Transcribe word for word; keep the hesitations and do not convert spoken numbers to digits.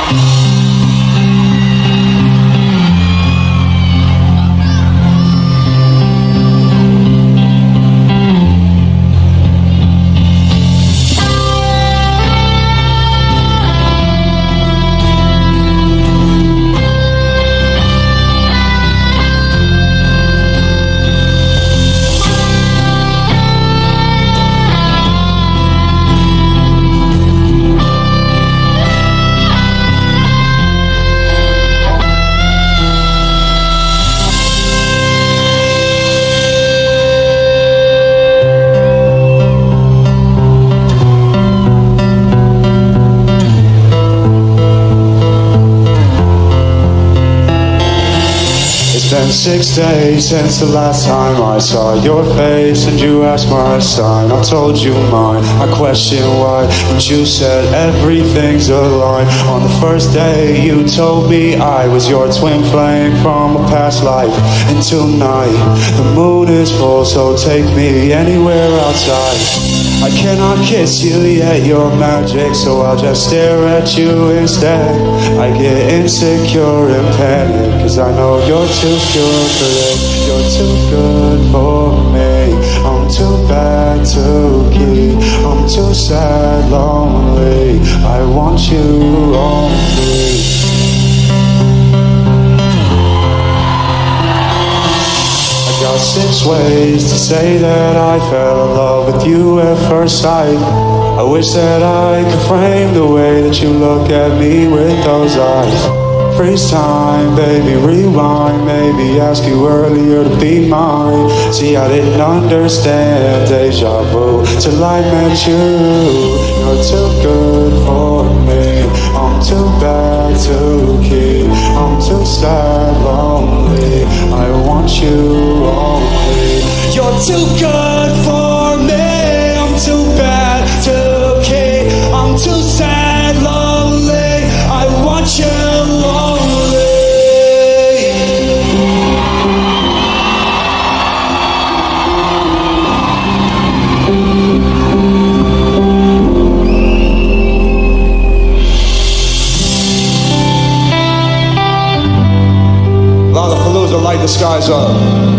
It's been six days since the last time I saw your face and you asked my sign. I told you mine, I questioned why, but you said everything's aligned. On the first day you told me I was your twin flame from a past life. And tonight the moon is full, so take me anywhere outside. I cannot kiss you yet, you're magic, so I'll just stare at you instead. I get insecure and panic, cause I know you're too good for this. You're too good for me. I'm too bad to keep. I'm too sad, lonely. I want you only. Got six ways to say that I fell in love with you at first sight. I wish that I could frame the way that you look at me with those eyes. Freeze time, baby, rewind. Maybe ask you earlier to be mine. See, I didn't understand deja vu till I met you. You're too good for me. I'm too bad to keep. I'm too sad, lonely. I want you only. You're too good for me. I'm too bad to keep. I'm too sad, lonely. I want you only. Lollapalooza, light the skies up.